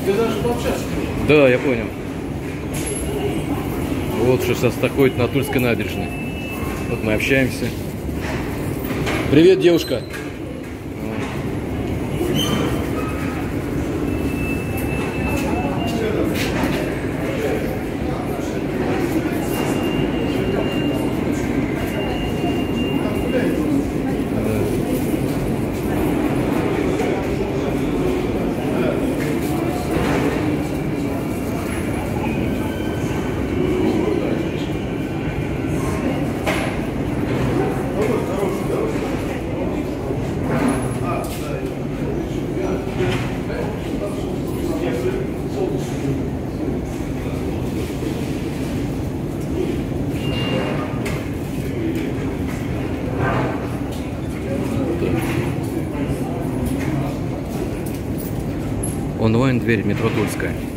Ты даже пообщаться можешь. Да, я понял. Вот что сейчас такое на Тульской набережной. Вот мы общаемся. Привет, девушка. Онлайн-дверь метро Тульская.